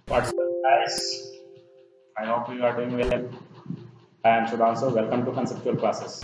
What's up, guys? I hope you are doing well. I am Sudhanshu. Welcome to Conceptual Classes.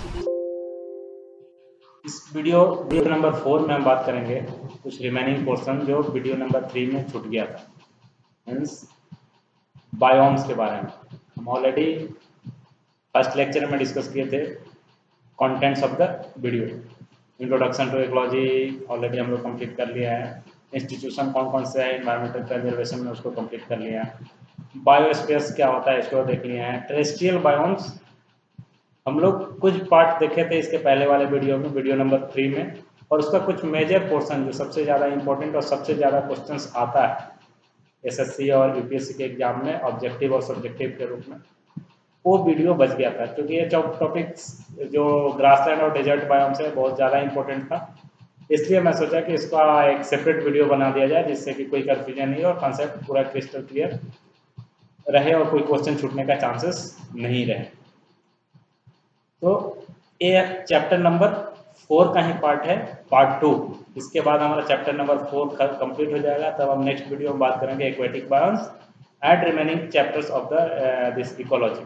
इस video number 4 में हम बात करेंगे कुछ रिमेनिंग पोर्शन जो वीडियो नंबर 3 में छूट गया था, मीन्स बायोम्स के बारे में। हम ऑलरेडी फर्स्ट लेक्चर में डिस्कस किए थे contents of the video. Introduction to ecology already हम लोग कंप्लीट कर लिया है। इंस्टीट्यूशन कौन कौन से है एनवायरमेंटल कंजर्वेशन में, उसको कंप्लीट कर लिया है। बायोस्पेस क्या होता है इसको देख लिया है। टेरेस्ट्रियल बायोम्स हम लोग कुछ पार्ट देखे थे इसके पहले वाले वीडियो में, वीडियो नंबर 3 में, और उसका कुछ मेजर पोर्शन जो सबसे ज़्यादा इंपॉर्टेंट और सबसे ज़्यादा क्वेश्चंस आता है एसएससी और यूपीएससी के एग्जाम में ऑब्जेक्टिव और सब्जेक्टिव के रूप में, वो वीडियो बच गया था क्योंकि ये टॉपिक्स जो ग्रासलैंड और डेजर्ट बायोम्स है बहुत ज़्यादा इंपॉर्टेंट था। इसलिए मैं सोचा कि इसका एक सेपरेट वीडियो बना दिया जाए जिससे कि कोई कन्फ्यूजन नहीं और कॉन्सेप्ट पूरा क्रिस्टल क्लियर रहे और कोई क्वेश्चन छूटने का चांसेस नहीं रहे। तो ये चैप्टर नंबर 4 का ही पार्ट है, पार्ट 2। इसके बाद हमारा चैप्टर नंबर 4 कंप्लीट हो जाएगा, तब हम नेक्स्ट वीडियो में बात करेंगे aquatic biomes and remaining chapters of the this ecology.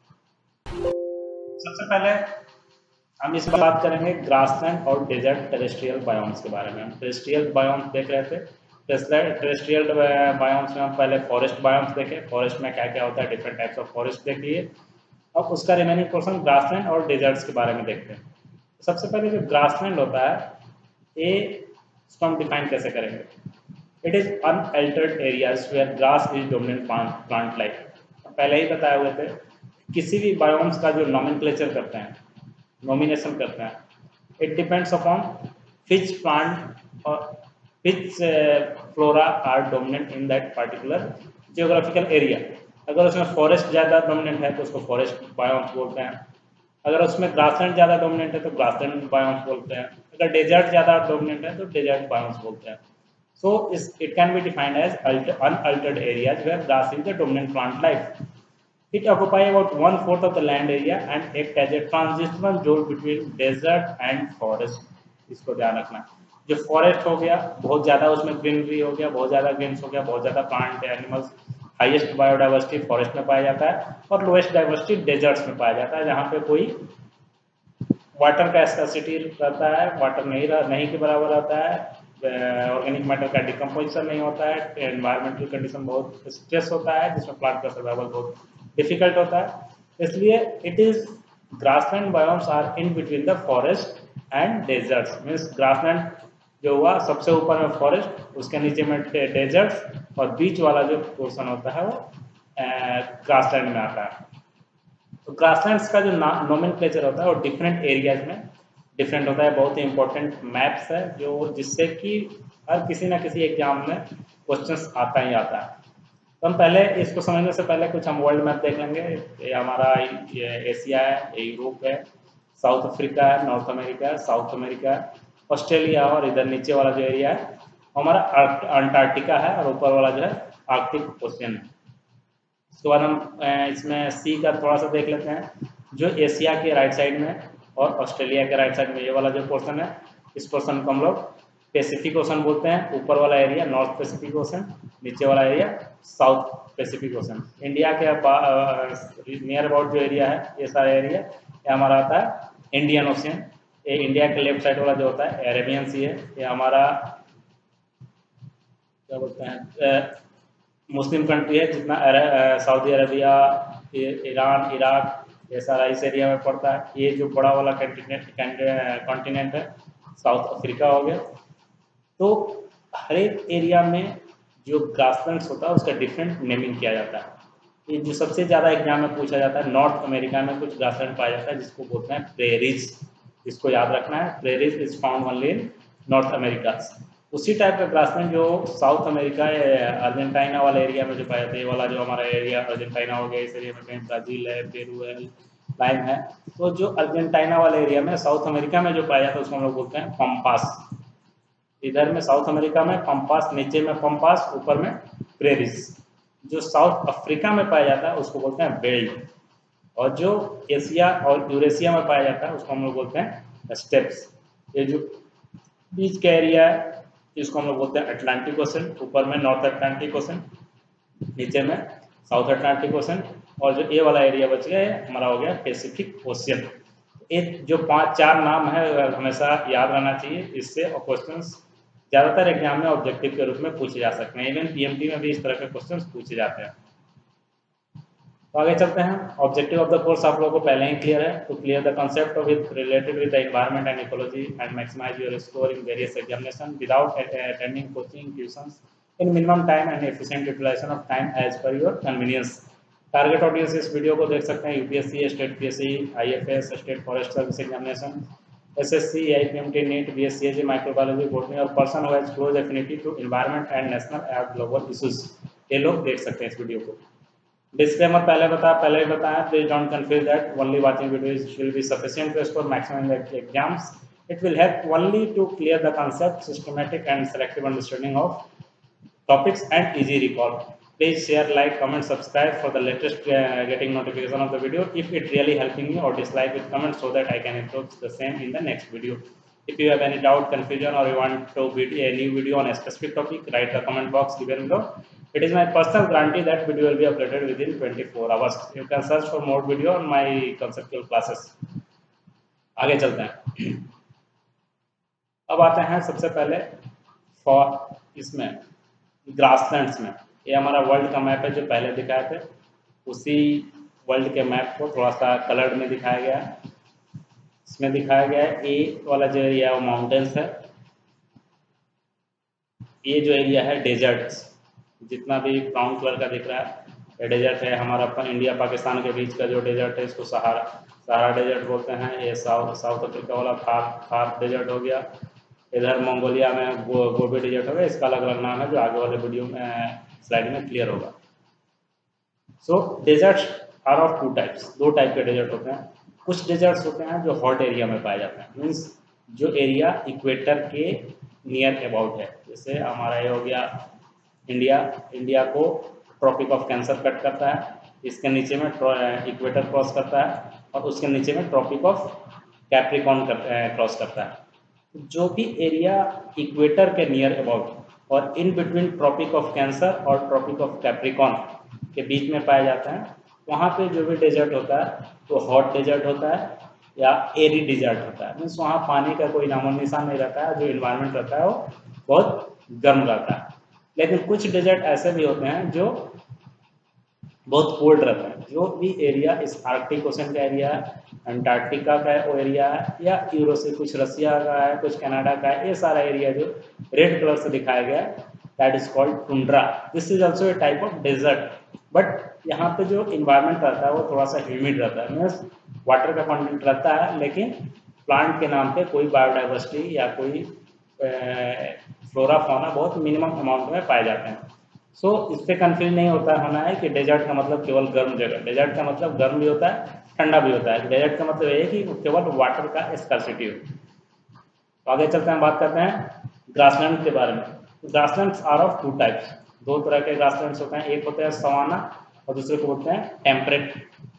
सबसे पहले हम इस बात करेंगे ग्रासलैंड और डेजर्ट टेरेस्ट्रियल बायोम्स के बारे में। हम टेरेस्ट्रियल बायोम्स देख रहे थे। टेरेस्ट्रियल बायोम्स में हम पहले फॉरेस्ट बायोम्स देखे, फॉरेस्ट में क्या क्या होता है, डिफरेंट टाइप्स ऑफ फॉरेस्ट देख लिए। अब उसका रिमेनिंग पोर्शन ग्रासलैंड और डेजर्ट्स के बारे में देखते हैं। सबसे पहले जो ग्रासलैंड होता है ये इसको हम डिफाइन कैसे करेंगे। It is unaltered areas where grass is dominant plant life. पहले ही बताए हुए थे किसी भी बायोम्स का जो नॉमेनक्लेचर करते हैं, नॉमिनेशन करते हैं, it depends upon which plant और which flora are dominant in that particular geographical area. अगर उसमें फॉरेस्ट ज़्यादा डोमिनेंट है तो उसको फॉरेस्ट बायोम्स बोलते हैं। अगर उसमें ग्रासलैंड ज़्यादा डोमिनेंट है तो ग्रासलैंड बायोम्स बोलते हैं। अगर डेजर्ट ज़्यादा डोमिनेंट है तो डेजर्ट बायोम्स बोलते हैं। So it can be defined as unaltered areas where grass is the dominant plant life. It occupies about 1/4 of the land area and act as a transitional zone between desert and forest. इसको ध्यान रखना। जो forest हो गया बहुत ज़्यादा, उसमें greenery हो गया, बहुत ज़्यादा ग्रीन्स हो गया, बहुत ज़्यादा plant animals, highest biodiversity forest में पाया जाता है और लोएस्ट डाइवर्सिटी डेजर्ट्स में पाया जाता है जहाँ पे कोई वाटर का स्कैसिटी रहता है, वाटर नहीं के बराबर रहता है, ऑर्गेनिक मैटर का डिकम्पोजिशन नहीं होता है, एनवायरमेंटल कंडीशन बहुत स्ट्रेस होता है जिसमें प्लांट का सर्वाइवल बहुत डिफिकल्ट होता है। इसलिए it is grassland biomes are in between the forest and deserts. Means grassland जो हुआ सबसे ऊपर में फॉरेस्ट, उसके नीचे में डेजर्ट्स और बीच वाला जो पोर्शन होता है वो ग्रासलैंड में आता है। तो ग्रासलैंड्स का जो नोमेनक्लेचर होता है वो डिफरेंट एरियाज में डिफरेंट होता है। बहुत ही इंपॉर्टेंट मैप्स है जो जिससे कि हर किसी ना किसी एग्जाम में क्वेश्चंस आता ही आता है। तो हम पहले इसको समझने से पहले कुछ हम वर्ल्ड मैप देख लेंगे। ये हमारा एशिया है, ये यूरोप है, साउथ अफ्रीका है, नॉर्थ अमेरिका है, साउथ अमेरिका है, ऑस्ट्रेलिया, और इधर नीचे वाला जो एरिया है हमारा अंटार्कटिका है, और ऊपर वाला जो है आर्कटिक ओशियन है। उसके बाद हम इसमें सी का थोड़ा सा देख लेते हैं। जो एशिया के राइट साइड में और ऑस्ट्रेलिया के राइट साइड में ये वाला जो पोर्शन है, इस पोर्शन को हम लोग पैसिफिक ओशन बोलते हैं। ऊपर वाला एरिया नॉर्थ पैसिफिक ओशन, नीचे वाला area South Pacific Ocean. India के नियर अबाउट जो एरिया है ये सारा एरिया ये हमारा आता है इंडियन ओशन। ये इंडिया के लेफ्ट साइड वाला जो होता है अरेबियन सी है। ये हमारा क्या बोलते हैं मुस्लिम कंट्री है, जितना सऊदी अरबिया, ईरान, इराक, ये सारा इस एरिया में पड़ता है। ये जो बड़ा वाला कॉन्टिनेंट है साउथ अफ्रीका हो गया। तो हर एक एरिया में जो ग्रासलैंड्स होता है उसका डिफरेंट नेमिंग किया जाता है। ये जो सबसे ज़्यादा एग्जाम में पूछा जाता है, नॉर्थ अमेरिका में कुछ ग्रासलैंड पाया जाता है जिसको बोलते हैं प्रेरीज। जिसको याद रखना है, prairies is found only in North America. उसी टाइप का ग्रासलैंड जो साउथ अमेरिका अर्जेंटीना वाले एरिया में जो पाया जाता है, ये वाला जो हमारा एरिया अर्जेंटीना हो गया, इस एरिया में कहीं ब्राज़ील है, पेरू है, लाइम है। तो जो अर्जेंटीना वाले एरिया में साउथ अमेरिका में जो पाया जाता है उसको हम लोग बोलते हैं पम्पास। इधर में साउथ अमेरिका में पम्पास, नीचे में पम्पास, ऊपर में प्रेरीज। जो साउथ अफ्रीका में पाया जाता है उसको बोलते हैं बेल्ट, और जो एशिया और यूरेशिया में पाया जाता है उसको हम लोग बोलते हैं स्टेप्स। ये जो बीच का एरिया है इसको हम लोग बोलते हैं अटलांटिक ओशन, ऊपर में नॉर्थ अटलांटिक ओशन, नीचे में साउथ अटलांटिक ओशन, और जो ए वाला एरिया बच गया है हमारा हो गया पैसिफिक ओशियन। ये जो 5-4 नाम है हमेशा याद रहना चाहिए, इससे क्वेश्चंस ज़्यादातर एग्जाम में ऑब्जेक्टिव के रूप में पूछे जा सकते हैं, इवन पीएमटी में भी इस तरह के क्वेश्चंस पूछे जाते हैं। तो आगे चलते हैं। ऑब्जेक्टिव ऑफ द कोर्स आप लोगों को पहले ही क्लियर है, to clear the concept of it related with the environment and ecology and maximise your score in various examination without attending coaching tuitions in minimum time and efficient utilisation of time as per your convenience. Target audience इस video को देख सकते हैं UPSC, state PSC, IFS, state forest service examination, SSC, IPMT, NEET, BSc Ag, microbiology, botany और person who has close affinity to environment and national and global issues, ये लोग देख सकते हैं इस वीडियो को। डिस्क्लेमर पहले ही बताया, please don't confuse that only watching videos will be sufficient to score maximum exams. It will help only to clear the concept, systematic and selective understanding of topics and easy recall. Please share, like, comment, subscribe for the latest getting notification of the video. If it really helping me, or dislike with comment so that I can improve the same in the next video. If you have any doubt, confusion, or you want to video a new video on a specific topic, write the comment box given below. It is my personal guarantee that video will be uploaded within 24 hours. You can search for more video on my conceptual classes. आगे चलते हैं। अब आते हैं सबसे पहले इसमें grasslands में। ये हमारा वर्ल्ड का मैप है जो पहले दिखाए थे, उसी वर्ल्ड के मैप को थोड़ा सा कलर्ड में दिखाया गया है। इसमें दिखाया गया है ए वाला जो एरिया है वो माउंटेन्स है, ये जो एरिया है डेजर्ट्स, जितना भी ब्राउन कलर का दिख रहा है ये डेजर्ट है। हमारा इंडिया पाकिस्तान के बीच का जो डेजर्ट है इसको सहारा डेजर्ट बोलते हैं। ये साउथ अफ्रीका वाला थार डेजर्ट हो गया। इधर मंगोलिया में गोबी डेजर्ट हो गया, इसका अलग अलग नाम है जो आगे वाले वीडियो में स्लाइड में क्लियर होगा। So deserts are of 2 types, 2 type के डेजर्ट होते हैं। कुछ डेजर्ट्स होते हैं जो हॉट एरिया में पाए जाते हैं, मीन्स जो एरिया इक्वेटर के नियर अबाउट है। जैसे हमारा ये हो गया इंडिया को ट्रॉपिक ऑफ कैंसर कट करता है, इसके नीचे में इक्वेटर क्रॉस करता है, और उसके नीचे में ट्रॉपिक ऑफ कैप्रिकॉर्न क्रॉस करता है। जो भी एरिया इक्वेटर के नियर अबाउट और in between Tropic of Cancer और ट्रॉपिक ऑफ कैप्रिकॉर्न के बीच में पाए जाते हैं, वहाँ पे जो भी डेजर्ट होता है तो हॉट डेजर्ट होता है या एरी डेजर्ट होता है। मीन्स वहाँ पानी का कोई नामो निशान नहीं रहता है, जो इन्वायरमेंट रहता है वो बहुत गर्म रहता है। लेकिन कुछ डेजर्ट ऐसे भी होते हैं जो बहुत कोल्ड रहता है। जो भी एरिया इस आर्कटिक ओशन का एरिया है, अंटार्कटिका का वो एरिया है, या यूरो से कुछ रसिया का है, कुछ कनाडा का है, ये सारा एरिया जो रेड कलर से दिखाया गया है that is called tundra. This is also a type of desert. But यहाँ पे जो इन्वायरमेंट रहता है वो थोड़ा सा ह्यूमिड रहता है, मीन्स वाटर का कंटेंट रहता है, लेकिन प्लांट के नाम पे कोई बायोडाइवर्सिटी या कोई फ्लोरा फौना बहुत मिनिमम अमाउंट में पाए जाते हैं। सो इससे कंफ्यूज नहीं होना है कि डेजर्ट का मतलब केवल गर्म जगह। डेजर्ट का मतलब गर्म भी होता है, ठंडा भी होता है। डेजर्ट का मतलब ये है कि केवल वाटर का स्कार्सिटी हो। तो आगे चलते हैं, बात करते हैं ग्रासलैंड के बारे में। ग्रासलैंड्स आर ऑफ 2 टाइप्स, 2 तरह के ग्रासलैंड्स होते हैं। एक होता है सवाना और दूसरे को बोलते हैं टेम्परेट।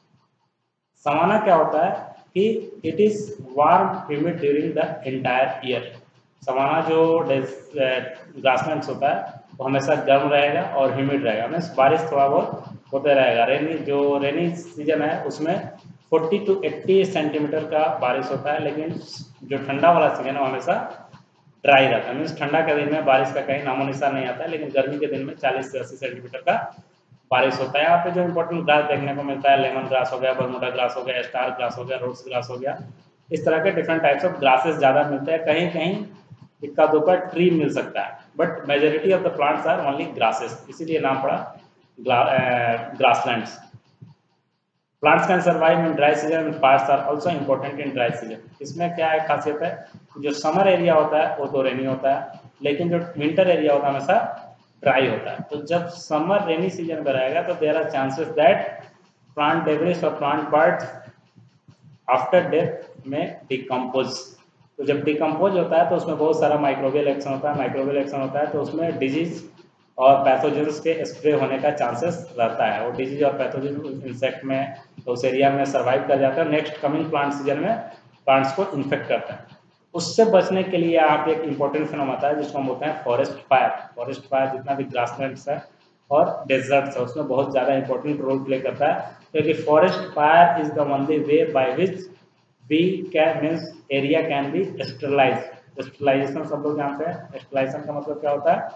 सवाना क्या होता है कि it is warm humid during the entire year. Savanna जो ग्रासलैंड्स होता है वो हमेशा गर्म रहेगा और ह्यूमिड रहेगा, मीन्स बारिश थोड़ा बहुत होते रहेगा। रेनी सीजन है उसमें 40 to 80 सेंटीमीटर का बारिश होता है, लेकिन जो ठंडा वाला सीजन है वो हमेशा ड्राई रहता है। मीन्स ठंडा के दिन में बारिश का कहीं नामो निशान नहीं आता है, लेकिन गर्मी के दिन में 40 से 80 सेंटीमीटर का बारिश होता है। यहाँ पे जो इंपॉर्टेंट ग्रास देखने को मिलता है, लेमन ग्रास हो गया, बरमूडा ग्रास हो गया, स्टार ग्रास हो गया, रोड्स ग्रास हो गया, इस तरह के डिफरेंट टाइप्स ऑफ ग्रासेस ज़्यादा मिलते हैं। कहीं कहीं इक्का दुक्का ट्री मिल सकता है, but majority of the plants are only grasses, इसीलिए नाम पड़ा grasslands. Plants can survive in dry season, parts are also important in dry season. इसमें क्या है खासियत है, जो समर एरिया होता है वो तो रेनी होता है, लेकिन जो विंटर एरिया होता है हमेशा ड्राई होता है। तो जब समर रेनी सीजन में रहेगा तो there are chances that plant debris और प्लांट पार्ट्स आफ्टर डेथ में डिकम्पोज। तो जब डिकम्पोज होता है तो उसमें बहुत सारा माइक्रोबियल एक्शन होता है। माइक्रोबियल एक्शन होता है तो उसमें डिजीज और पैथोजेंस के स्प्रे होने का चांसेस रहता है। वो डिजीज और पैथोजेन इंसेक्ट में तो उस एरिया में सर्वाइव कर जाता है, नेक्स्ट कमिंग प्लांट सीजन में प्लांट्स को इन्फेक्ट करता है। उससे बचने के लिए यहाँ पे एक इम्पोर्टेंट फिनोमेना आता है जिसको हम बोलते हैं फॉरेस्ट फायर। फॉरेस्ट फायर जितना भी ग्रासलैंड्स है और डेजर्ट्स है उसमें बहुत ज़्यादा इंपॉर्टेंट रोल प्ले करता है, क्योंकि forest fire is the only way by which we can means area can be sterilize. Sterilization सब लोग जानते हैं, स्टरलाइजेशन का मतलब क्या होता है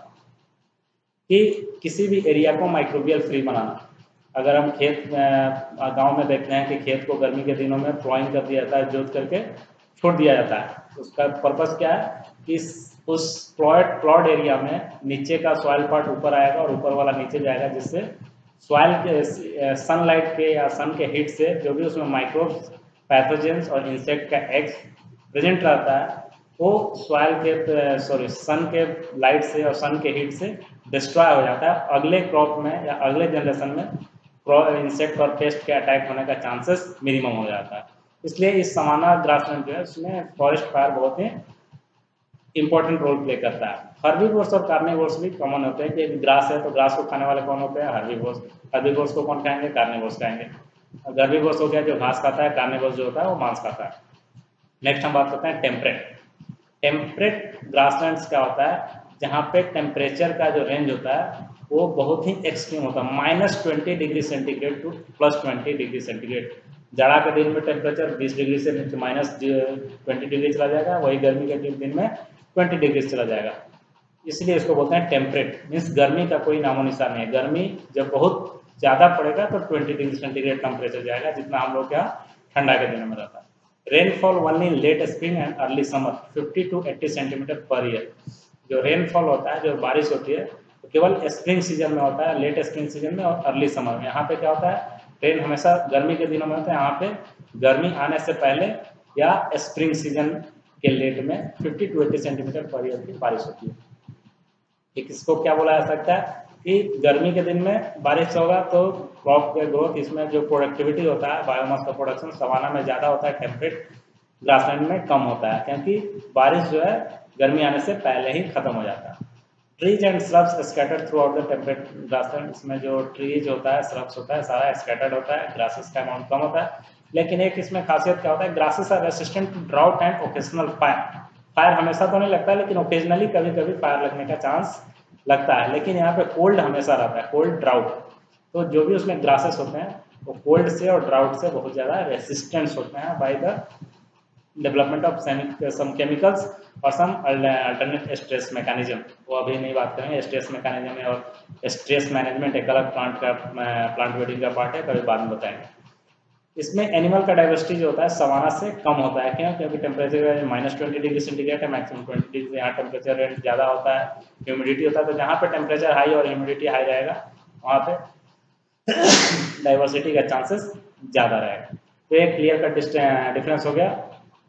कि किसी भी एरिया को माइक्रोबियल फ्री बनाना। अगर हम खेत गांव में देखते हैं कि खेत को गर्मी के दिनों में प्लॉइंग कर दिया जाता है, जोत करके छोड़ दिया जाता है। उसका पर्पस क्या है कि उस प्लॉट एरिया में नीचे का सॉइल पार्ट ऊपर आएगा और ऊपर वाला नीचे जाएगा, जिससे सॉइल के सनलाइट के या सन के हीट से जो भी उसमें माइक्रोब्स, पैथोजेंस और इंसेक्ट का एग्स प्रेजेंट रहता है वो सॉइल के सन के लाइट से और सन के हीट से डिस्ट्रॉय हो जाता है। अगले क्रॉप में या अगले जनरेशन में इंसेक्ट और पेस्ट के अटैक होने का चांसेस मिनिमम हो जाता है। इसलिए इस समाना ग्रासलैंड जो है उसमें फॉरेस्ट फायर बहुत ही इंपॉर्टेंट रोल प्ले करता है। हर्बीवोर्स और कार्निवोर्स भी कॉमन होते हैं कि ग्रास है तो ग्रास को खाने वाले कौन होते हैं, हर्बीवोर्स। हर्बीवोर्स को कौन खाएंगे, कार्निवोर्स खाएंगे। हर्बीवोर्स हो गया जो घास खाता है, कार्निवोर्स जो होता है वो मांस खाता है। नेक्स्ट हम बात करते हैं टेम्परेट। टेम्परेट ग्रासलैंड्स क्या होता है, जहाँ पे टेम्परेचर का जो रेंज होता है वो बहुत ही एक्सट्रीम होता है, -20 degree centigrade to +20 degree centigrade. जाड़ा के दिन में टेम्परेचर 20 डिग्री से -20 डिग्री चला जाएगा, वही गर्मी के दिन में 20 डिग्री चला जाएगा। इसलिए इसको बोलते हैं टेम्परेट, मीन्स गर्मी का कोई नामो निशान नहीं है। गर्मी जब बहुत ज़्यादा पड़ेगा तो 20 डिग्री सेंटीग्रेड टेम्परेचर जाएगा, जितना हम लोग यहाँ ठंडा के दिनों में रहता है। Rainfall only late spring and early summer 50 to 80 centimetre per year. जो रेनफॉल होता है, जो बारिश होती है, तो केवल स्प्रिंग सीजन में होता है, लेट स्प्रिंग सीजन में और अर्ली समर में। यहाँ पे क्या होता है, रेन हमेशा गर्मी के दिनों में होता है, यहाँ पे गर्मी आने से पहले या स्प्रिंग सीजन के लेट में 50 to 80 सेंटीमीटर पर ईयर की बारिश होती है। इसको क्या बोला जा सकता है कि गर्मी के दिन में बारिश होगा तो क्रॉप के ग्रोथ, इसमें जो प्रोडक्टिविटी होता है, बायोमास का प्रोडक्शन सवाना में ज़्यादा होता है, टेम्परेट ग्रासलैंड में कम होता है, क्योंकि बारिश जो है गर्मी आने से पहले ही खत्म हो जाता है। Trees and shrubs scattered throughout the temperate grassland. इसमें जो ट्रीज होता है, श्रब्स होता है, सारा स्कैटर्ड होता है, ग्रासेस का अमाउंट कम होता है। लेकिन एक इसमें खासियत क्या होता है, grasses are resistant to drought and occasional fire. Fire हमेशा तो नहीं लगता है, लेकिन ओकेजनली कभी कभी फायर लगने का चांस लगता है। लेकिन यहाँ पे कोल्ड हमेशा रहता है, कोल्ड ड्राउट। तो जो भी उसमें ग्रासेस होते हैं वो कोल्ड से और ड्राउट से बहुत ज़्यादा रेसिस्टेंस होते हैं by the development of some chemicals और सम अल्टरनेट स्ट्रेस मैकेनिज्म। वो अभी नहीं बात करेंगे, स्ट्रेस मैकेनिज्म और स्ट्रेस मैनेजमेंट एक अलग प्लांट ब्रीडिंग का पार्ट है, कभी बाद में बताएंगे। इसमें एनिमल का डाइवर्सिटी जो होता है सवाना से कम होता है। क्यों? क्योंकि टेम्परेचर -20 डिग्री सेंटीग्रेड है, मैक्सिमम 20 डिग्री। यहाँ टेम्परेचर रेंज ज़्यादा होता है, ह्यूमिडिटी होता है, तो जहाँ पे टेम्परेचर हाई और ह्यूमिडिटी हाई रहेगा वहाँ पे डाइवर्सिटी का चांसेस ज़्यादा रहेगा। तो एक क्लियर कट डिफरेंस हो गया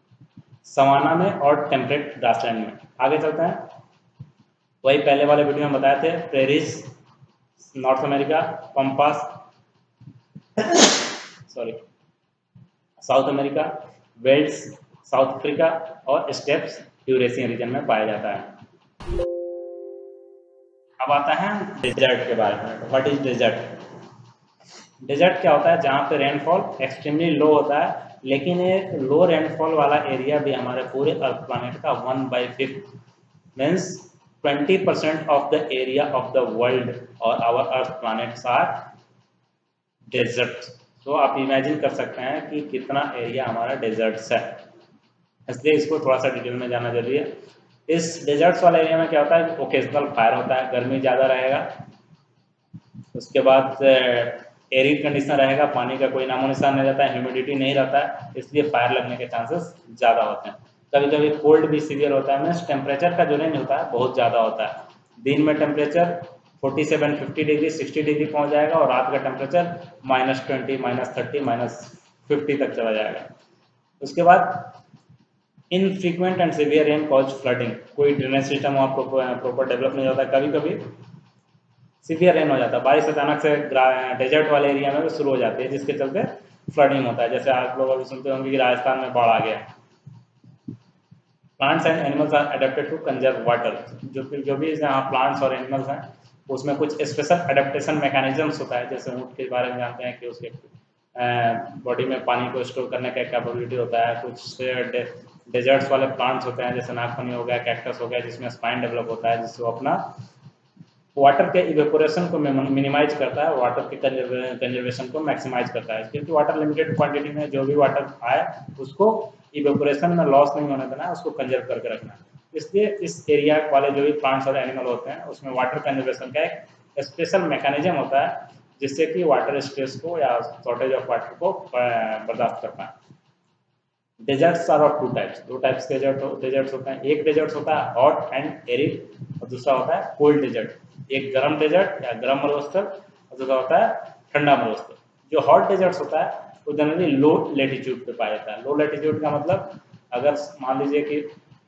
सवाना में और टेम्परेट ग्रासलैंड में। आगे चलते हैं, वही पहले वाले वीडियो में बताए थे, prairies North America, pampas South America, velds South Africa और स्टेप्स यूरेशियन रीजन में पाया जाता है। अब आता है डेजर्ट के बारे में। What is desert? डेजर्ट क्या होता है? जहाँ पे रेनफॉल एक्सट्रीमली लो होता है, लेकिन एक लो रेनफॉल वाला एरिया भी हमारे पूरे अर्थ प्लानेट का 1/5 means 20% of the area of the world और our earth planets are desert. तो आप इमेजिन कर सकते हैं कि कितना एरिया हमारा डेजर्ट्स है, इसलिए इसको थोड़ा सा डिटेल में जानना जरूरी है। इस डेजर्ट्स वाले एरिया में क्या होता है, ओकेजनल फायर होता है, गर्मी ज़्यादा रहेगा, उसके बाद एरिड कंडीशन रहेगा, पानी का कोई नामो निशान नहीं रहता है, ह्यूमिडिटी नहीं रहता है, इसलिए फायर लगने के चांसेस ज़्यादा होते हैं। कभी कभी कोल्ड भी सीवियर होता है, मीन्स टेम्परेचर का जो रेंज होता है बहुत ज़्यादा होता है। दिन में टेम्परेचर 47, 50 डिग्री, 60 डिग्री पहुंच जाएगा और रात का टेम्परेचर -20, -30, -50 तक चला जाएगा। उसके बाद infrequent and severe rain cause flooding. कोई ड्रेनेज सिस्टम वहाँ प्रॉपर डेवलप नहीं होता, कभी कभी सीवियर रेन हो जाता है, बारिश अचानक से डेजर्ट वाले एरिया में शुरू हो जाती है, जिसके चलते फ्लडिंग होता है। जैसे आप लोग अभी सुनते होंगे कि राजस्थान में बाढ़ आ गया। Plants and animals are adapted to conserve water. जो भी यहाँ प्लांट्स और एनिमल्स हैं उसमें कुछ स्पेशल अडेप्टेशन मैकेनिज्म्स होता है। जैसे ऊँट के बारे में जानते हैं कि उसके बॉडी में पानी को स्टोर करने का कैपेबिलिटी होता है। कुछ डेजर्ट्स वाले प्लांट्स होते हैं, जैसे नागफनी हो गया, कैक्टस हो गया, जिसमें स्पाइन डेवलप होता है, जिससे वो अपना वाटर के इवेपोरेशन को मिनिमाइज करता है, वाटर के कंजर्वेशन को मैक्सिमाइज करता है, क्योंकि वाटर लिमिटेड क्वांटिटी में जो भी वाटर आए उसको इवेपोरेशन में लॉस नहीं होने देना है, उसको कंजर्व करके रखना है। इसलिए इस एरिया वाले जो भी प्लांट्स और एनिमल होते हैं उसमें वाटर कंजर्वेशन का एक स्पेशल मैकेनिज्म होता है जिससे कि वाटर स्ट्रेस को या शॉर्टेज ऑफ वाटर को बर्दाश्त कर पाए। डेजर्ट्स आर ऑफ दो टाइप्स के डेजर्ट्स होते हैं। एक डेजर्ट्स होता है हॉट एंड एरिड और दूसरा होता है कोल्ड डेजर्ट। एक गर्म डेजर्ट या गर्म मरुस्थल और दूसरा होता है ठंडा मरुस्थल। जो हॉट डेजर्ट्स होता है वो जनरली लो लेटीट्यूड पे पाया जाता है। लो लेटीट्यूड का मतलब अगर मान लीजिए कि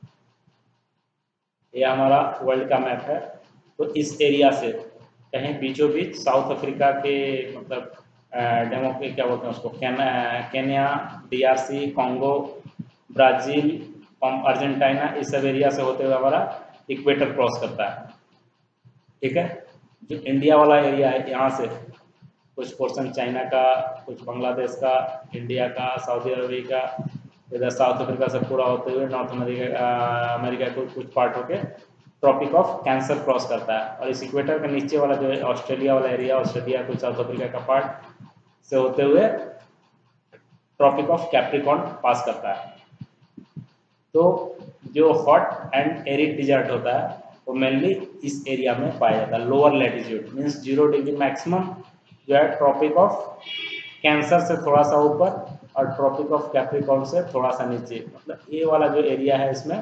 ये हमारा वर्ल्ड का मैप है तो इस एरिया से कहीं बीचों बीच साउथ अफ्रीका के मतलब डेमो के क्या बोलते हैं उसको Kenya, DRC, Congo, Brazil, Argentina, इस सब एरिया से होते हुए हमारा इक्वेटर क्रॉस करता है। ठीक है, जो इंडिया वाला एरिया है यहाँ से कुछ पोर्शन चाइना का, कुछ बांग्लादेश का, इंडिया का, सऊदी अरबिया का, इधर साउथ अफ्रीका से पूरा होते हुए नॉर्थ अमेरिका को कुछ पार्ट होके ट्रॉपिक ऑफ कैंसर क्रॉस करता है। और इस इक्वेटर के नीचे वाला जो है ऑस्ट्रेलिया वाला एरिया, ऑस्ट्रेलिया कुछ साउथ अफ्रीका का पार्ट से होते हुए ट्रॉपिक ऑफ कैप्रिकॉर्न पास करता है। तो जो हॉट एंड एरिड डिजर्ट होता है वो मेनली इस एरिया में पाया जाता है। Lower latitude means 0 degree maximum जो है ट्रॉपिक ऑफ कैंसर से थोड़ा सा ऊपर और ट्रॉपिक ऑफ कैप्रिकॉर्न से थोड़ा सा नीचे, मतलब ये वाला जो एरिया है इसमें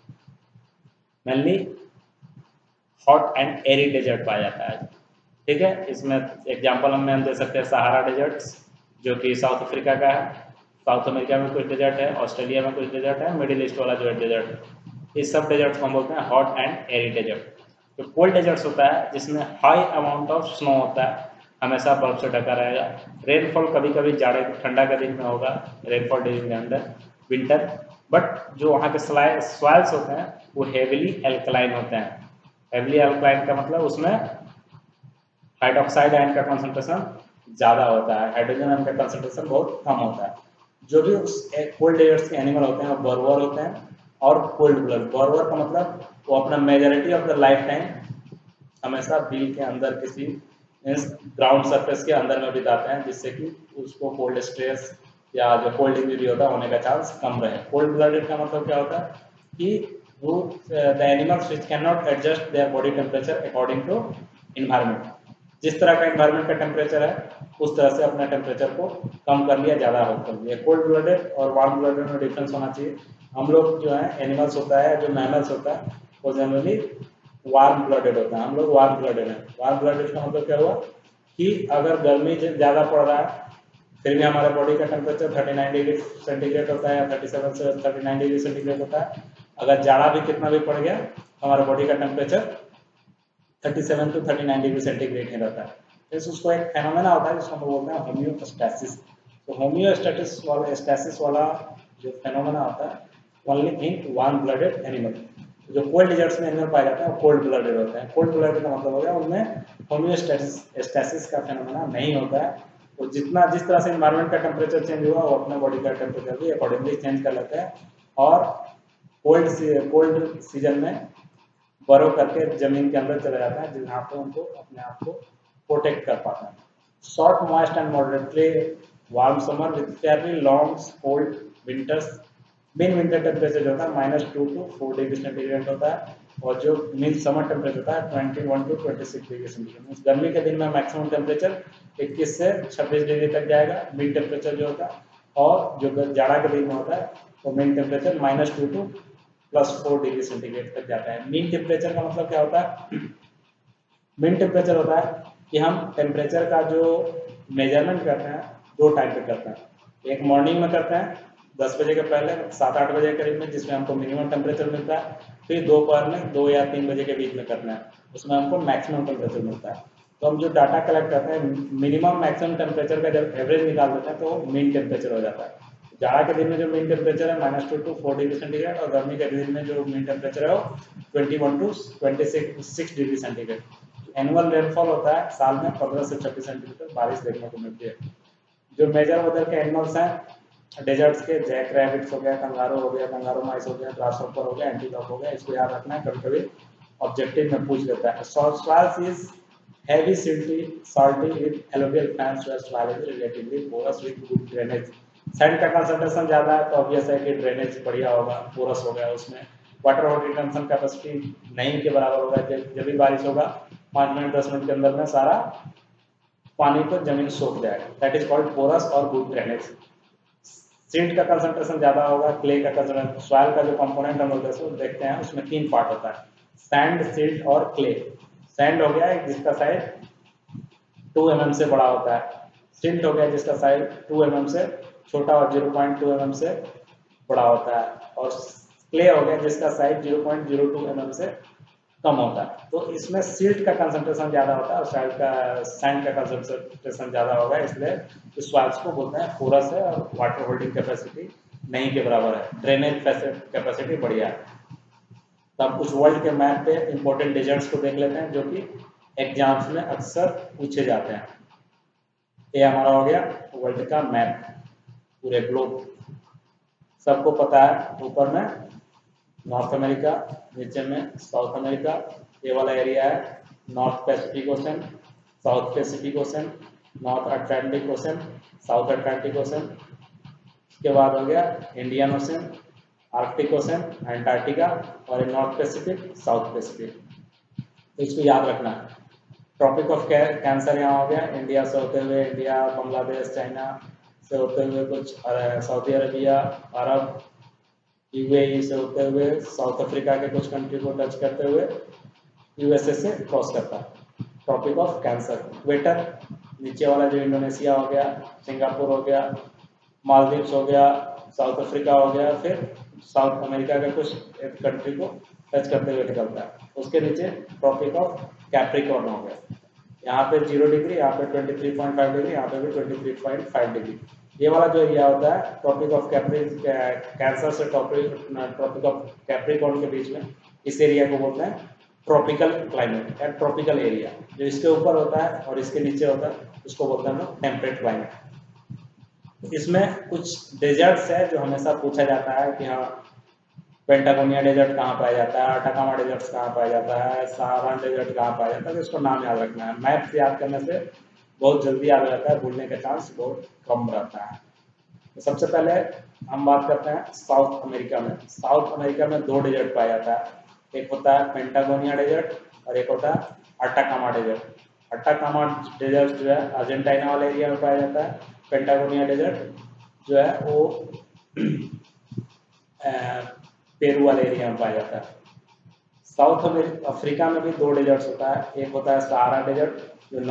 mainly hot and arid desert पाया जाता है। ठीक है, इसमें एग्जांपल हम दे सकते हैं सहारा डेजर्ट्स जो कि साउथ अफ्रीका का है, साउथ अमेरिका में कुछ डेजर्ट है, ऑस्ट्रेलिया में कुछ डेजर्ट है, मिडिल ईस्ट वाला जो है डेजर्ट, इस सब डेजर्ट्स को हम बोलते हैं हॉट एंड एरिड डेजर्ट। तो कोल्ड डेजर्ट्स होता है जिसमें हाई अमाउंट ऑफ स्नो होता है, हमेशा बर्फ से ढका रहेगा। रेनफॉल कभी कभी जाड़े ठंडा के दिन में होगा, rainfall during under winter, but जो वहाँ के सॉइल्स होते हैं वो हेविली एल्कलाइन होते हैं। हेविली एल्कलाइन का मतलब उसमें हाइड्रोक्साइड आयन का कंसंट्रेशन ज़्यादा होता है, हाइड्रोजन आयन का कंसंट्रेशन बहुत कम होता है। जो भी उस कोल्ड डेजर्ट्स के एनिमल होते हैं वो बर्वर होते हैं और कोल्ड ब्लड। बर्वर का मतलब वो अपना majority of the life time हमेशा बिल के अंदर किसी ग्राउंड सरफेस के अंदर में बिताते हैं, जिससे कि उसको कोल्ड स्ट्रेस या जो कोल्ड इंजरी होता है होने का चांस कम रहे। कोल्ड ब्लडेड का मतलब क्या होता है कि वो the animals which can not adjust their body temperature according to environment. जिस तरह का इन्वायरमेंट का टेम्परेचर है उस तरह से अपने टेम्परेचर को कम कर लिया, ज़्यादा कर लिया। कोल्ड ब्लडेड और वार्म ब्लडेड में डिफरेंस होना चाहिए। हम लोग जो है एनिमल्स होता है, जो मैमल्स होता है वो जनरली वार्म ब्लडेड होता है, हम लोग वार्म ब्लडेड हैं। वार्म ब्लडेड का मतलब क्या हुआ कि अगर गर्मी ज़्यादा पड़ रहा है फिर भी हमारे बॉडी का टेम्परेचर 39 डिग्री सेंटीग्रेड होता है या 37 से 39 डिग्री सेंटीग्रेड होता है। अगर जाड़ा भी कितना भी पड़ गया हमारे बॉडी का टेम्परेचर 37 to 39 डिग्री सेंटीग्रेड ही रहता है। तो उसको एक फेनोमेना होता है जिसको हम बोलते हैं होम्योस्टैसिस। तो होम्योस्टैसिस वाला जो फेनोमेना होता है only in warm blooded animal. जो कोल्ड डेजर्ट्स में एनिमल पाए जाते हैं वो कोल्ड ब्लडेड होते हैं। कोल्ड ब्लडेड का मतलब हो गया उनमें होम्योस्टैसिस का फेनोमेना नहीं होता है। तो जितना जिस तरह से एनवायरनमेंट का टेम्परेचर चेंज हुआ वो अपने बॉडी का टेम्परेचर भी अकॉर्डिंगली चेंज कर लेते हैं और कोल्ड सीजन में बर्फ करके जमीन के अंदर चले जाता है जहाँ पे उनको अपने आप को प्रोटेक्ट कर पाते हैं। Short moist and moderately warm summer with fairly long cold winters. Mean winter temperature जो होता है -2 to 4 डिग्री सेंटीग्रेड होता है और जो मीन समर टेम्परेचर होता है 21 to 26 डिग्री सेंटीग्रेड। गर्मी के दिन में मैक्सिमम टेम्परेचर 21 से 26 डिग्री तक जाएगा मीन टेम्परेचर जो होता है, और जो जाड़ा के दिन में होता है तो mean temperature -2 to +4 degree centigrade तक जाता है। मीन टेम्परेचर का मतलब क्या होता है? मीन टेम्परेचर होता है कि हम टेम्परेचर का जो मेजरमेंट करते हैं दो टाइप पे करते हैं। एक मॉर्निंग में करते हैं 10 बजे के पहले 7-8 बजे के करीब में, जिसमें हमको मिनिमम टेम्परेचर मिलता है। फिर दोपहर में 2 या 3 बजे के बीच में करना है, उसमें हमको मैक्सिमम टेम्परेचर मिलता है। तो हम जो डाटा कलेक्ट करते हैं मिनिमम मैक्सिमम टेम्परेचर का जब एवरेज निकाल देते हैं तो मीन टेम्परेचर हो जाता है। जाड़ा के दिन में जो मीन टेम्परेचर है -2 to 4 डिग्री सेंटीग्रेड और गर्मी के दिन में जो मीन टेम्परेचर है वो 21 to 26 degree centigrade. Annual rainfall होता है साल में 15 से 26 सेंटीमीटर बारिश देखने को मिलती है। जो मेजर वेदर के एनिमल्स हैं डेजर्ट्स के, जैक रैबिट्स हो गया, कंगारू हो गया, कंगारू माइस हो गया, ग्रासहॉपर हो गया, एंटीलॉप हो गया, इसको याद रखना है। कभी कभी ऑब्जेक्टिव में पूछ लेता है। Soils is heavy salty with alluvial fans where soil is relatively porous with good drainage। Sand का कंसंट्रेशन ज्यादा है तो ऑब्वियस है कि ड्रेनेज बढ़िया होगा, पोरस हो गया, उसमें वाटर होल्ड रिटेंशन कैपेसिटी नहीं के बराबर होगा। जब भी बारिश होगा 5 मिनट 10 मिनट के अंदर में सारा पानी को जमीन सोख जाएगा, दैट इज कॉल्ड पोरस और गुड ड्रेनेज। सिल्ट का कंसंट्रेशन ज्यादा होगा, क्ले का कंसंट्रेशन, सॉइल का जो कंपोनेंट हम लोग देखते हैं उसमें 3 पार्ट होता है, सैंड, सिल्ट और क्ले। सैंड हो गया जिसका साइज 2 mm से बड़ा होता है, सिल्ट हो गया जिसका साइज 2 mm से छोटा और 0.2 mm से बड़ा होता है, और क्ले हो गया जिसका साइज 0.02 mm से कम होता है। तो इसमें सिल्ट का कंसंट्रेशन ज्यादा होता है और सैंड का कंसंट्रेशन ज्यादा होगा, इसलिए इस सॉइल्स को बोलते हैं पोरस है और वाटर होल्डिंग कैपेसिटी नहीं के बराबर है, ड्रेनेज कैपेसिटी बढ़िया है। तब उस वर्ल्ड के मैप पे इंपॉर्टेंट डेजर्ट्स को देख लेते हैं जो कि एग्जाम्स में अक्सर पूछे जाते हैं। ये हमारा हो गया वर्ल्ड का मैप, पूरे ग्लोब सबको पता है। ऊपर में नॉर्थ अमेरिका, नीचे में साउथ अमेरिका, ये वाला एरिया है North Pacific Ocean, South Pacific Ocean, North Atlantic Ocean, South Atlantic Ocean. इसके बाद हो गया Indian Ocean, Arctic Ocean, Antarctica, और नॉर्थ पैसिफिक, साउथ पैसिफिक। तो इसको याद रखना है। ट्रॉपिक ऑफ कैंसर यहाँ हो गया, इंडिया से होते हुए इंडिया, बांग्लादेश, चाइना से होते हुए कुछ सऊदी अरबिया, अरब, यूएई से होते हुए साउथ अफ्रीका के कुछ कंट्री को टच करते हुए यूएसए से क्रॉस करता है। ट्रॉपिक ऑफ कैंसर, इक्वेटर नीचे वाला जो इंडोनेशिया हो गया, सिंगापुर हो गया, मालदीव्स हो गया, साउथ अफ्रीका हो गया, फिर साउथ अमेरिका के कुछ कंट्री को टच करते हुए निकलता है। उसके नीचे ट्रॉपिक ऑफ कैप्रिकॉर्न हो गया, यहाँ पे 0 डिग्री, यहाँ पे 23.5 डिग्री, यहाँ पे भी 23.5 डिग्री। ये वाला जो एरिया होता है ट्रॉपिक ऑफ कैंसर से ट्रॉपिक ऑफ कैप्रिकॉर्न के बीच में, इस एरिया को बोलते हैं ट्रॉपिकल क्लाइमेट या ट्रॉपिकल एरिया। जो इसके ऊपर होता है और इसके नीचे होता है उसको बोलते हैं हम लोग टेम्परेट क्लाइमेट। इसमें कुछ डेजर्ट्स है जो हमेशा पूछा जाता है कि हाँ पेंटागोनिया डेजर्ट कहाँ पाया जाता है, अटाकामा डेजर्ट कहाँ पाया जाता है, सहारान डेजर्ट कहाँ पाया जाता है। तो इसको नाम याद रखना है, मैप से याद करने से बहुत जल्दी याद रहता है, भूलने का चांस बहुत कम रहता है। तो सबसे पहले हम बात करते हैं साउथ अमेरिका में। साउथ अमेरिका में 2 डेजर्ट पाया जाता है, एक होता है पेंटागोनिया डेजर्ट और एक होता है अटाकामा डेजर्ट। अटाकामा डेजर्ट जो है अर्जेंटीना वाले एरिया में पाया जाता है, पेंटागोनिया डेजर्ट जो है वो पेरू वाले एरिया में पाया जाता है। साउथ अफ्रीका में भी 2 डेजर्ट्स होता है, एक होता है सहारा डेजर्ट जो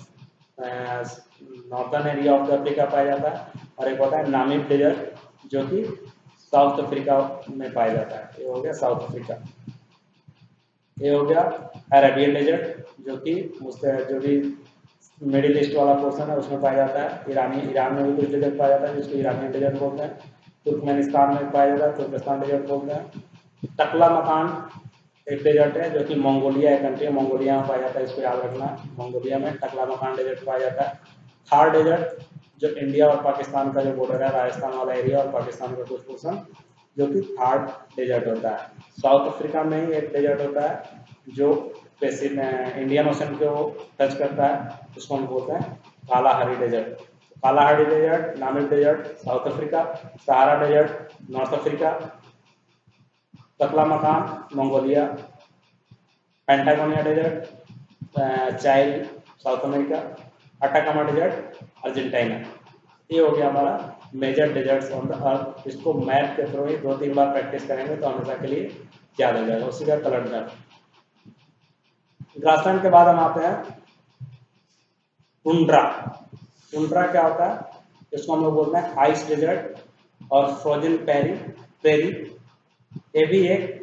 नॉर्थर्न एरिया ऑफ अफ्रीका पाया जाता है, और एक होता है नामीब डेजर्ट जो कि साउथ अफ्रीका में पाया जाता है। ये हो गया साउथ अफ्रीका। ये हो गया अरेबियन डेजर्ट जो कि जो भी मिडिल ईस्ट वाला पोर्शन है उसमें पाया जाता है। ईरान में भी कुछ डेजर्ट पाया जाता है जिसको ईरानियन डेजर्ट बोलते हैं। तुर्कमेनिस्तान में पाया जाता है, तुर्कस्तान डेजर्ट बोलते हैं। टकला मकान एक डेजर्ट है जो कि मंगोलिया एक कंट्री है, मंगोलिया में पाया जाता है, इसको याद रखना। मंगोलिया में टकला मकान डेजर्ट पाया जाता है। थार डेजर्ट जो इंडिया और पाकिस्तान का जो बॉर्डर है, राजस्थान वाला एरिया और पाकिस्तान का कुछ पोर्शन, जो कि थार डेजर्ट होता है। साउथ अफ्रीका में ही एक डेजर्ट होता है जो इंडियन ओशन को टच करता है, उसको हम बोलते हैं Kalahari desert. Kalahari desert, Namib desert South Africa, Sahara desert North Africa, Taklamakan Mongolia, Patagonia desert child South America, Atacama desert Argentina. ये हो गया हमारा major deserts on the earth. इसको मैप के थ्रू ही 2-3 बार प्रैक्टिस करेंगे तो हमेशा के लिए याद हो जाएगा। उसी का कलर मैप। ग्रासलैंड के बाद हम आते हैं टुंड्रा। टुंड्रा क्या होता है? इसको हम लोग बोलते हैं आइस डेजर्ट और फ्रोजन प्रेरी। ये भी एक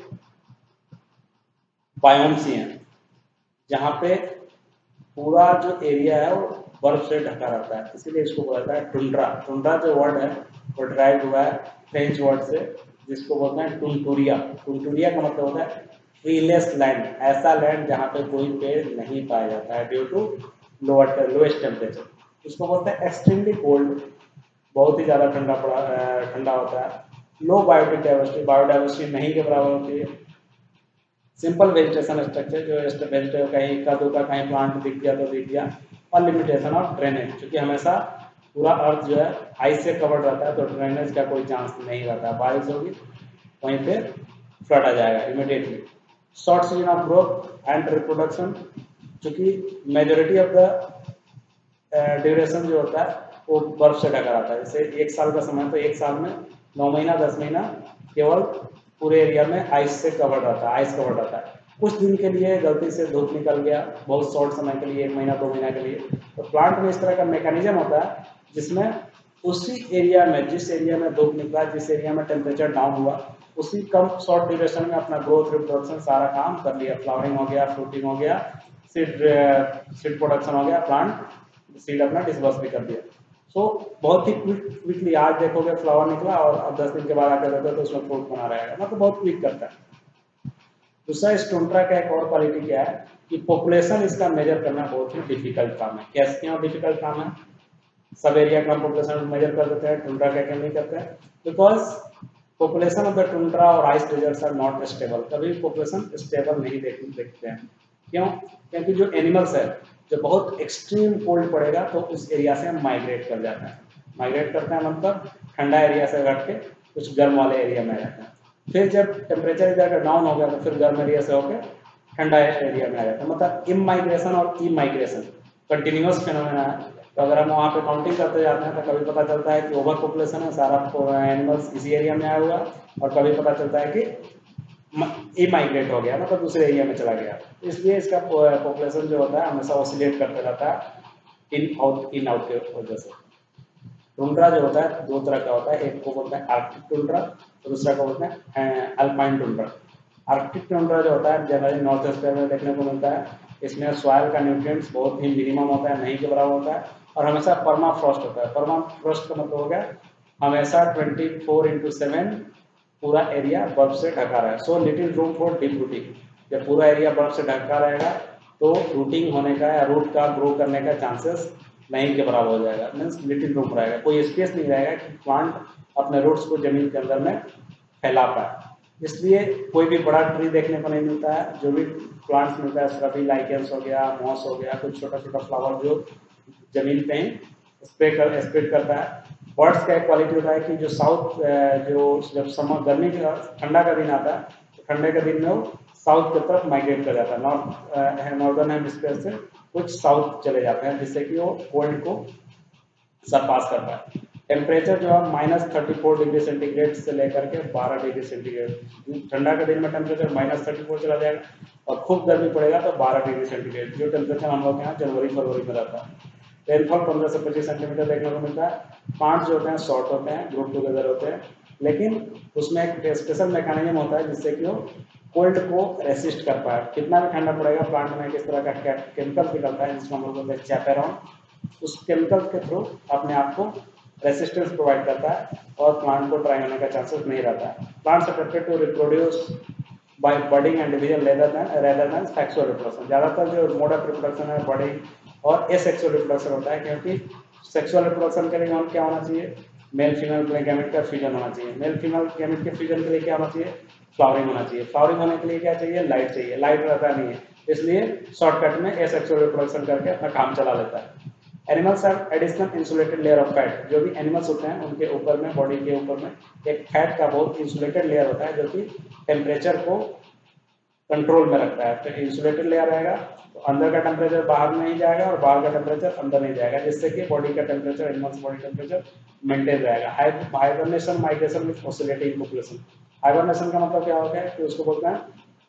बायोम्स ही है जहाँ पे पूरा जो एरिया है वो बर्फ से ढका रहता है, इसीलिए इसको बोला जाता है टुंड्रा। टुंड्रा जो वर्ड है वो ड्राइव हुआ है फ्रेंच वर्ड से जिसको बोलते हैं टुनटूरिया। टुनटूरिया का मतलब होता है ट्रीलेस लैंड, ऐसा लैंड जहाँ पे कोई पेड़ नहीं पाया जाता है ड्यू टू लोएस्ट टेम्परेचर। इसको बोलते हैं एक्सट्रीमली कोल्ड, बहुत ही ज़्यादा ठंडा होता है। लो बायोडाइवर्सिटी नहीं के बराबर होती है। सिंपल वेजिटेशन स्ट्रक्चर, जो वेजिटेबल कहीं इक्का दुक्का कहीं प्लांट दिख गया तो दिख गया। और लिमिटेशन ऑफ ड्रेनेज, क्योंकि हमेशा पूरा अर्थ जो है आइस से कवर्ड रहता है तो ड्रेनेज का कोई चांस नहीं रहता, बारिश होगी वहीं पे फ्लड आ जाएगा immediately. Short season of growth and reproduction, चूंकि मेजोरिटी ऑफ द ड्यूरेशन जो होता है वो बर्फ से ढका रहता है। जैसे 1 साल का समय तो 1 साल में 9 महीना 10 महीना केवल पूरे एरिया में आइस से कवर रहता है, आइस कवर रहता है। कुछ दिन के लिए गलती से धूप निकल गया, बहुत शॉर्ट समय के लिए 1 महीना 2 महीना के लिए, तो प्लांट में इस तरह का मैकेनिज्म होता है जिसमें उसी एरिया में, जिस एरिया में धूप निकला, जिस एरिया में टेम्परेचर डाउन हुआ, उसी कम शॉर्ट ड्यूरेशन में अपना ग्रोथ रिप्रोडक्शन सारा काम कर लिया। फ्लावरिंग हो गया, फ्रूटिंग हो गया, सीड प्रोडक्शन हो गया, प्लांट सीड अपना डिस्बर्स भी कर दिया। सो बहुत ही क्विकली आज देखोगे फ्लावर निकला और अब 10 दिन के बाद आकर देखो तो उसमें फ्रूट बना रहेगा, मतलब बहुत क्विक करता है। दूसरा इस टुंड्रा का एक और क्वालिटी क्या है कि पॉपुलेशन इसका मेजर करना बहुत ही डिफिकल्ट काम है। कैसे क्यों डिफिकल्ट काम है? सब एरिया का पॉपुलेशन मेजर कर देते हैं, टुंड्रा का क्या नहीं करते हैं? Because population of the tundra और ice deserts are not stable, कभी पॉपुलेशन स्टेबल नहीं देखते हैं। क्यों? क्योंकि जो एनिमल्स है जो बहुत एक्सट्रीम कोल्ड पड़ेगा तो उस एरिया से हम माइग्रेट कर जाते हैं। माइग्रेट करते हैं मतलब ठंडा एरिया से हट के कुछ गर्म वाले एरिया में रहते हैं। फिर जब टेम्परेचर इधर का डाउन हो गया तो फिर गर्म एरिया से होकर ठंडा एरिया में आ जाता है। मतलब इमाइग्रेशन और ई माइग्रेशन कंटिन्यूअस फिनोमेना है। तो अगर हम वहाँ पे काउंटिंग करते जाते हैं तो कभी पता चलता है कि ओवर पॉपुलेशन है, सारा एनिमल्स इसी एरिया में आया हुआ, और कभी पता चलता है कि ई माइग्रेट हो गया, मतलब दूसरे एरिया में चला गया। इसलिए इसका पॉपुलेशन जो होता है हमेशा ऑसिलेट करते रहता है इन आउट के वजह से। टुंड्रा जो होता है 2 तरह का होता है, एक को बोलते हैं आर्कटिक टुंड्रा और दूसरा को बोलते हैं अल्पाइन टुंड्रा। आर्कटिक टुंड्रा जो होता है जनरली नॉर्थ ईस्ट में देखने को मिलता है। इसमें सॉइल का न्यूट्रिएंट्स बहुत ही मिनिमम होता है, नहीं के बराबर होता है, और हमेशा पर्मा फ्रॉस्ट होता है। पर्मा फ्रॉस्ट का मतलब हो गया हमेशा 24/7 पूरा एरिया बर्फ से ढका रहा है। So little room for deep rooting. जब पूरा एरिया बर्फ से ढका रहेगा तो रूटिंग होने का या रूट का ग्रो करने का चांसेस नहीं के बराबर हो जाएगा, मीन्स लिटिल रूम रहेगा, कोई स्पेस नहीं रहेगा कि प्लांट अपने रूट्स को जमीन के अंदर में फैला पाए। इसलिए कोई भी बड़ा ट्री देखने को नहीं मिलता है। जो भी प्लांट्स मिलता है श्रबी लाइकेंस हो गया, मॉस हो गया, कुछ छोटा छोटा फ्लावर जो जमीन पे ही स्प्रेड करता है। बर्ड्स का एक क्वालिटी होता है कि जो साउथ जो जब समर गर्मी का ठंडा का दिन आता है तो ठंडे के दिन में वो साउथ की तरफ माइग्रेट कर जाता है, नॉर्दर्न हेमिस्फीयर से कुछ साउथ चले जाते हैं, जिससे कि वो कोल्ड को सरपास करता है। टेम्परेचर जो है -34 डिग्री सेंटीग्रेड से लेकर के 12 डिग्री सेंटीग्रेड। ठंडा के दिन में टेम्परेचर -34 चला जाएगा और खूब गर्मी पड़ेगा तो 12 डिग्री सेंटीग्रेड, जो टेम्परेचर हम लोग के यहाँ जनवरी फरवरी में रहता है। रेनफॉल 15 से 25 सेंटीमीटर देखने को मिलता है। प्लांट्स जो होते हैं शॉर्ट होते हैं, ग्रुप टुगेदर होते हैं, लेकिन उसमें एक स्पेशल मैकेनिज्म होता है जिससे कि वो कोल्ड को रेसिस्ट कर पाए। कितना भी ठंडा पड़ेगा प्लांट में किस तरह का केमिकल निकलता है जिसको हम लोग बोलते हैं चैपेरॉन, उस केमिकल के थ्रू अपने आप को रेसिस्टेंस प्रोवाइड करता है और प्लांट को ड्राई होने का चांसेस नहीं रहता है। Plants are prepared to reproduce by budding and division rather than sexual reproduction. ज़्यादातर जो मोड ऑफ रिप्रोडक्शन है बडिंग और एसेक्सुअल रिप्रोडक्शन होता है, क्योंकि सेक्सुअल रिप्रोडक्शन के लिए क्या होना चाहिए? मेल फीमेल गैमेट का फ्यूजन होना चाहिए। मेल फीमेल गैमेट के फ्यूजन के लिए क्या होना चाहिए? फ्लावरिंग होना चाहिए। फ्लावरिंग होने के लिए क्या चाहिए? लाइट चाहिए। लाइट रहता नहीं है, इसलिए शॉर्टकट में एसेक्सुअल रिप्रोडक्शन करके अपना काम चला लेता है। Animals are additional insulated layer of fat. जो भी एनिमल्स होते हैं उनके ऊपर में, बॉडी के ऊपर में एक फैट का बहुत इंसुलेटेड लेयर होता है जो कि टेम्परेचर को कंट्रोल में रखता है। तो इंसुलेटेड लेयर रहेगा तो अंदर का टेम्परेचर बाहर नहीं जाएगा और बाहर का टेम्परेचर अंदर नहीं जाएगा, जिससे कि बॉडी का temperature, animals body temperature maintain रहेगा। Hibernation migration with oscillating population. Hibernation का मतलब क्या होता है कि उसको बोलते हैं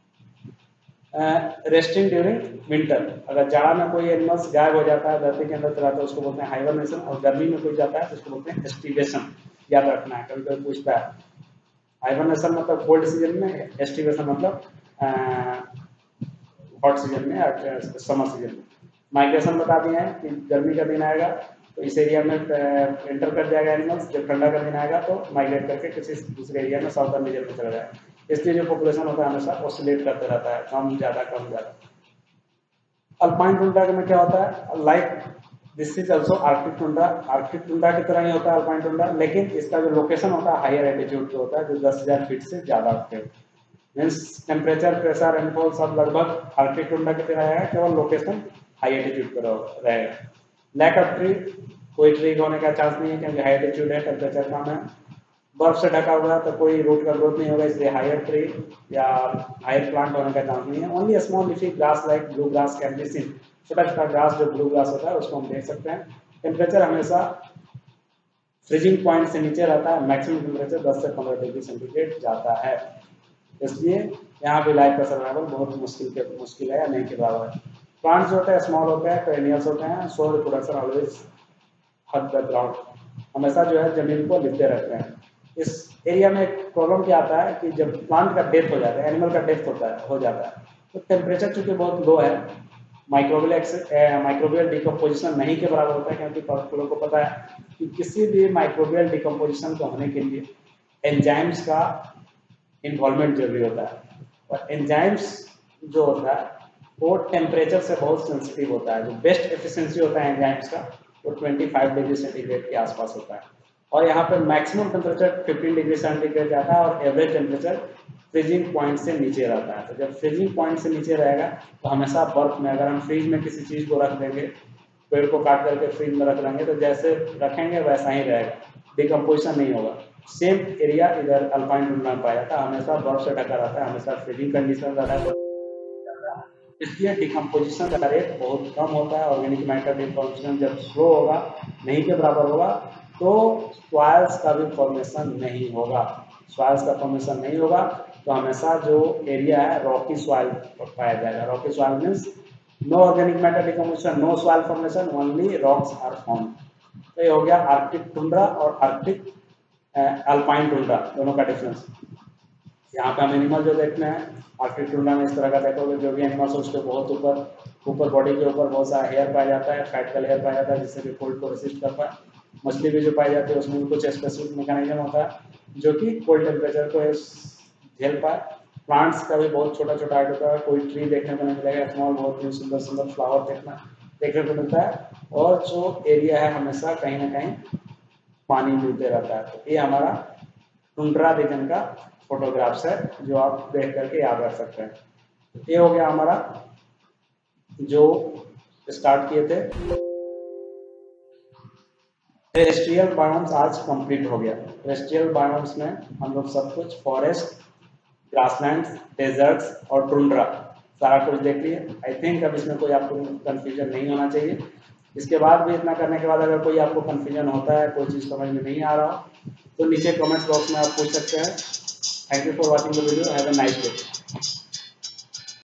रेस्टिंग ड्यूरिंग विंटर। अगर जाड़ा में कोई एनिमल्स गायब हो जाता है, धरती के अंदर चला जाता है, उसको बोलते हैं हाइबरनेशन। और गर्मी में कोई जाता है तो उसको बोलते हैं एस्टिवेशन। याद रखना है, कभी कभी पूछता है। हाइबरनेशन मतलब कोल्ड सीजन में, एस्टिवेशन मतलब हॉट सीजन में, समर सीजन में। माइग्रेशन बता दिए हैं कि गर्मी का दिन आएगा तो इस एरिया में एंटर कर जाएगा एनिमल्स, जब ठंडा का दिन आएगा तो माइग्रेट करके किसी दूसरे एरिया में, साउथर्न रीजन में चला जाएगा। इसलिए जो पॉपुलेशन होता है हमेशा ऑसिलेट करते रहता है, कम ज्यादा कम ज्यादा। अल्पाइन टुंड्रा में क्या होता है? Like this is also Arctic tundra. Arctic tundra की तरह ही होता है अल्पाइन टुंड्रा, लेकिन इसका जो लोकेशन होता है हायर एल्टीट्यूड पे होता है, जो 10,000 फीट से ज्यादा होते हैं। मीन्स टेम्परेचर, प्रेशर, रेनफॉल सब लगभग आर्कटिक टुंड्रा की तरह है, केवल लोकेशन हाई एल्टीट्यूड पर रहेगा। लैक ऑफ ट्री, कोई ट्री होने का चांस नहीं है क्योंकि हाई एल्टीट्यूड है, टेम्परेचर कम है। बर्फ से ढका हुआ है तो कोई रूट का ग्रोथ नहीं होगा, इसलिए हायर ट्री या हायर प्लांट होने का चांस नहीं है। Only small leafy grass like blue grass can be seen, छोटा छोटा ग्रास जो ब्लू ग्रास होता है उसको हम देख सकते हैं। टेम्परेचर हमेशा फ्रीजिंग पॉइंट से नीचे रहता है, मैक्सिमम टेम्परेचर 10 से 15 डिग्री सेंटीग्रेड जाता है, इसलिए यहाँ पे लाइफ का सर्वाइवल बहुत मुश्किल है या नहीं के बराबर है। प्लांट्स जो होते हैं स्मॉल होते हैं, पेरेनियल्स होते हैं, so reproduction always hit the ground, हमेशा जो है जमीन को लिपटे रहते हैं। इस एरिया में एक प्रॉब्लम क्या आता है कि जब प्लांट का डेथ हो जाता है, एनिमल का डेथ हो जाता है, तो टेम्परेचर चूंकि बहुत लो है, माइक्रोबियल डिकम्पोजिशन नहीं के बराबर होता है, क्योंकि लोगों को पता है कि किसी भी माइक्रोबियल डिकम्पोजिशन को होने के लिए एंजाइम्स का इन्वॉल्वमेंट जरूरी होता है, और एंजाइम्स जो होता है वो टेम्परेचर से बहुत सेंसिटिव होता है। जो बेस्ट एफिशिएंसी होता है एंजाइम्स का वो 25 डिग्री सेंटीग्रेड के आसपास होता है, और यहाँ पे मैक्सिमम टेम्परेचर 15 डिग्री सेंटीग्रेड जाता है और एवरेज टेम्परेचर फ्रीजिंग पॉइंट से नीचे रहता है। तो जब फ्रीजिंग पॉइंट से नीचे रहेगा तो हमेशा बर्फ में, अगर हम फ्रीज में किसी चीज़ को रख देंगे, पेड़ को काट करके फ्रीज में रख देंगे, तो जैसे रखेंगे वैसा ही रहेगा, डिकम्पोजिशन नहीं होगा। सेम एरिया इधर अल्पाइन टुंड्रा में पाया जाता है, हमेशा बर्फ से ढका रहता है, हमेशा फ्रीजिंग कंडीशन रहता है, इसलिए डिकम्पोजिशन का रेट बहुत कम होता है। ऑर्गेनिक मैटर डिकम्पोजिशन जब स्लो होगा, नहीं के बराबर होगा, तो सॉइल्स का भी फॉर्मेशन नहीं होगा। सॉइल्स का फॉर्मेशन नहीं होगा तो हमेशा जो एरिया है रॉकी सॉइल पाया जाएगा। Rocky soil means no organic matter decomposition, no soil formation, only rocks are form. तो ये हो गया आर्कटिक टुंड्रा और आर्कटिक अल्पाइन टुंड्रा, दोनों का डिफरेंस। यहाँ पे हम एनिमल जो देखते हैं आर्कटिक टुंड्रा में इस तरह का देखोगे, जो भी एनिमल्स उसके बहुत ऊपर बॉडी के ऊपर बहुत सारा हेयर पाया जाता है, फैट हेयर पाया जाता है, जिससे कि कोल्ड को रेसिस्ट कर पाए। मछली भी जो पाई जाती है उसमें भी कुछ स्पेसिफिक मैकेनिज्म होता है जो कि कोल्ड टेम्परेचर को झेल पाए। प्लांट्स का भी बहुत छोटा छोटा हाइट होता है, कोई ट्री देखने को नहीं मिलेगा, स्मॉल बहुत ही सुंदर सुंदर फ्लावर देखने को मिलता है, और जो एरिया है हमेशा कहीं ना कहीं पानी मिलते रहता है। तो ये हमारा टुंड्रा रीजन का फोटोग्राफ्स है जो आप देख करके याद रख सकते हैं। ये हो गया हमारा जो स्टार्ट किए थे टेरेस्ट्रियल बायोम्स, आज कंप्लीट हो गया। टेरेस्ट्रियल बायोम्स में हम लोग सब कुछ फॉरेस्ट, ग्रासलैंड, डेजर्ट्स और टुंड्रा सारा कुछ देख लिए। आई थिंक अब इसमें कोई आपको कंफ्यूजन नहीं होना चाहिए। इसके बाद भी इतना करने के बाद अगर कोई आपको कंफ्यूजन होता है, कोई चीज़ समझ में नहीं आ रहा हो, तो नीचे कमेंट्स बॉक्स में आप पूछ सकते हैं। Thank you for watching the video, have a nice day.